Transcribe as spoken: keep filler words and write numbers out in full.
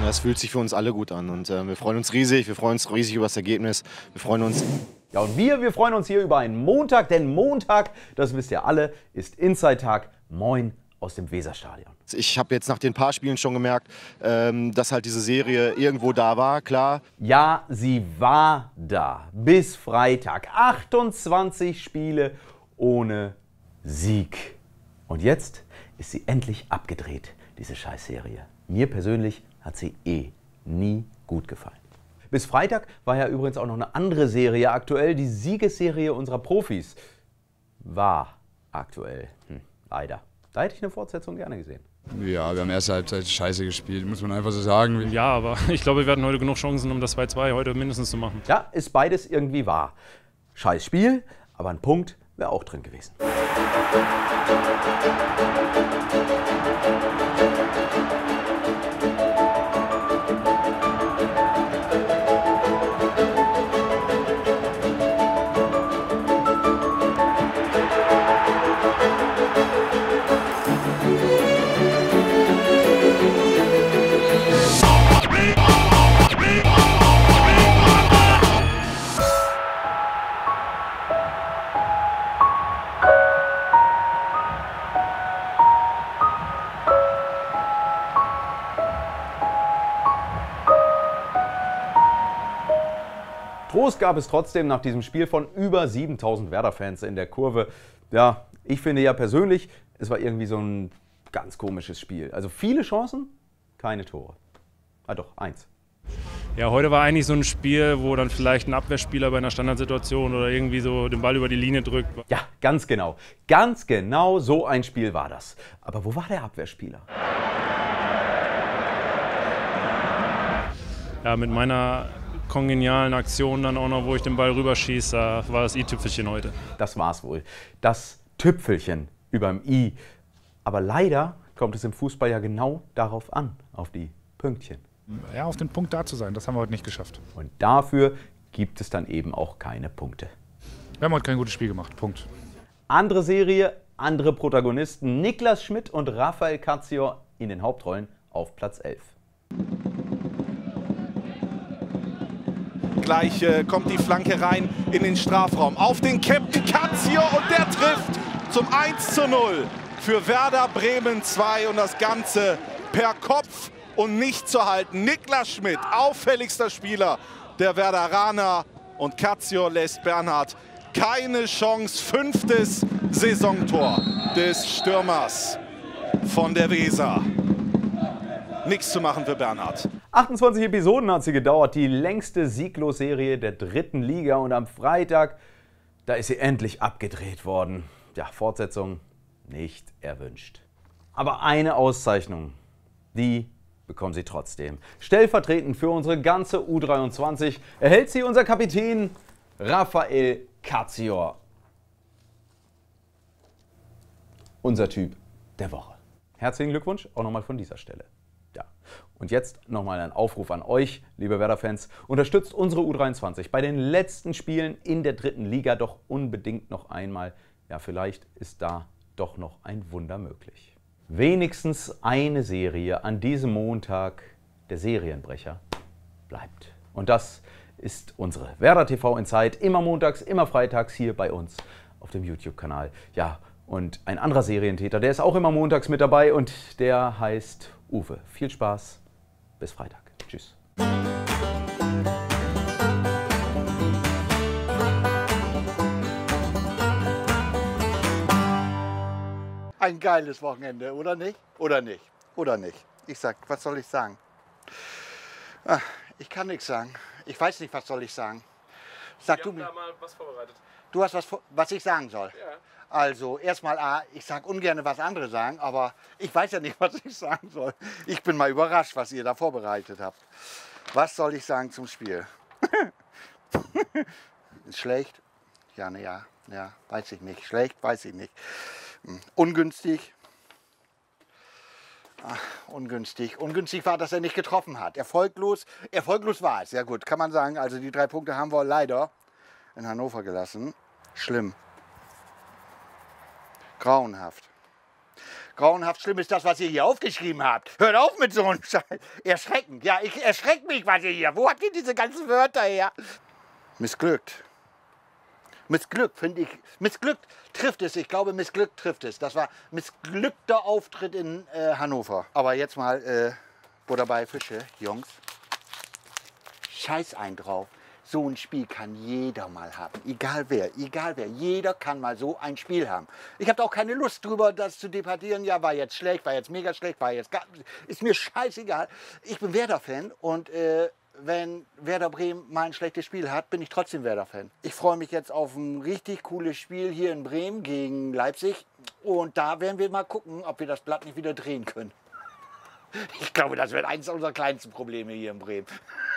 Das fühlt sich für uns alle gut an und äh, wir freuen uns riesig, wir freuen uns riesig über das Ergebnis, wir freuen uns. Ja, und wir, wir freuen uns hier über einen Montag, denn Montag, das wisst ihr alle, ist Inside-Tag. Moin aus dem Weserstadion. Ich habe jetzt nach den paar Spielen schon gemerkt, ähm, dass halt diese Serie irgendwo da war, klar. Ja, sie war da bis Freitag. achtundzwanzig Spiele ohne Sieg. Und jetzt ist sie endlich abgedreht, diese Scheißserie. Mir persönlich hat sie eh nie gut gefallen. Bis Freitag war ja übrigens auch noch eine andere Serie aktuell, die Siegesserie unserer Profis. War aktuell, hm, leider. Da hätte ich eine Fortsetzung gerne gesehen. Ja, wir haben erste Halbzeit scheiße gespielt, muss man einfach so sagen. Ja, aber ich glaube, wir hatten heute genug Chancen, um das zwei zwei heute mindestens zu machen. Ja, ist beides irgendwie wahr. Scheiß Spiel, aber ein Punkt wäre auch drin gewesen. Trost gab es trotzdem nach diesem Spiel von über siebentausend Werder-Fans in der Kurve. Ja, ich finde ja persönlich, es war irgendwie so ein ganz komisches Spiel. Also viele Chancen, keine Tore. Ah doch, eins. Ja, heute war eigentlich so ein Spiel, wo dann vielleicht ein Abwehrspieler bei einer Standardsituation oder irgendwie so den Ball über die Linie drückt. Ja, ganz genau. Ganz genau so ein Spiel war das. Aber wo war der Abwehrspieler? Ja, mit meiner kongenialen Aktion dann auch noch, wo ich den Ball rüberschieße, da war das i-Tüpfelchen heute. Das war's wohl. Das Tüpfelchen überm I. Aber leider kommt es im Fußball ja genau darauf an, auf die Pünktchen. Ja, auf den Punkt da zu sein, das haben wir heute nicht geschafft. Und dafür gibt es dann eben auch keine Punkte. Wir haben heute kein gutes Spiel gemacht, Punkt. Andere Serie, andere Protagonisten, Niklas Schmidt und Rafael Katzior in den Hauptrollen auf Platz elf. Gleich äh, kommt die Flanke rein in den Strafraum. Auf den Captain Katzior und der trifft zum eins zu null für Werder Bremen zwei und das Ganze per Kopf und nicht zu halten. Niklas Schmidt, auffälligster Spieler der Werderaner und Katzior lässt Bernhard keine Chance. Fünftes Saisontor des Stürmers von der Weser. Nichts zu machen für Bernhard. achtundzwanzig Episoden hat sie gedauert, die längste Sieglos-Serie der dritten Liga. Und am Freitag, da ist sie endlich abgedreht worden. Ja, Fortsetzung nicht erwünscht. Aber eine Auszeichnung, die bekommen sie trotzdem. Stellvertretend für unsere ganze U dreiundzwanzig erhält sie unser Kapitän Rafael Katzior. Unser Typ der Woche. Herzlichen Glückwunsch auch nochmal von dieser Stelle. Ja. Und jetzt nochmal ein Aufruf an euch, liebe Werder-Fans. Unterstützt unsere U dreiundzwanzig bei den letzten Spielen in der dritten Liga doch unbedingt noch einmal. Ja, vielleicht ist da doch noch ein Wunder möglich. Wenigstens eine Serie an diesem Montag, der Serienbrecher, bleibt. Und das ist unsere Werder T V Inside, immer montags, immer freitags hier bei uns auf dem YouTube-Kanal. Ja, und ein anderer Serientäter, der ist auch immer montags mit dabei und der heißt Uwe. Viel Spaß, bis Freitag. Tschüss. Ein geiles Wochenende, oder nicht? Oder nicht? Oder nicht? Ich sag, was soll ich sagen? Ach, ich kann nichts sagen. Ich weiß nicht, was soll ich sagen. Sag Wir du haben mir. da mal was vorbereitet. Du hast was, was ich sagen soll. Ja. Also erstmal A, ich sage ungern, was andere sagen, aber ich weiß ja nicht, was ich sagen soll. Ich bin mal überrascht, was ihr da vorbereitet habt. Was soll ich sagen zum Spiel? Schlecht? Ja, ne, ja, ja, weiß ich nicht. Schlecht, weiß ich nicht. Ungünstig? Ach, ungünstig. Ungünstig war, dass er nicht getroffen hat. Erfolglos? Erfolglos war es. Ja gut, kann man sagen. Also die drei Punkte haben wir leider in Hannover gelassen. Schlimm. Grauenhaft. Grauenhaft schlimm ist das, was ihr hier aufgeschrieben habt. Hört auf mit so einem Scheiß. Erschreckend. Ja, ich erschreckt mich, was ihr hier. Wo habt ihr diese ganzen Wörter her? Missglückt. Missglückt, finde ich. Missglückt trifft es. Ich glaube, missglückt trifft es. Das war missglückter Auftritt in äh, Hannover. Aber jetzt mal äh, Butter bei Fische, Jungs. Scheiß ein drauf. So ein Spiel kann jeder mal haben. Egal wer, egal wer. Jeder kann mal so ein Spiel haben. Ich habe auch keine Lust drüber, das zu debattieren. Ja, war jetzt schlecht, war jetzt mega schlecht, war jetzt gar, ist mir scheißegal. Ich bin Werder-Fan und äh, wenn Werder Bremen mal ein schlechtes Spiel hat, bin ich trotzdem Werder-Fan. Ich freue mich jetzt auf ein richtig cooles Spiel hier in Bremen gegen Leipzig. Und da werden wir mal gucken, ob wir das Blatt nicht wieder drehen können. Ich glaube, das wird eines unserer kleinsten Probleme hier in Bremen.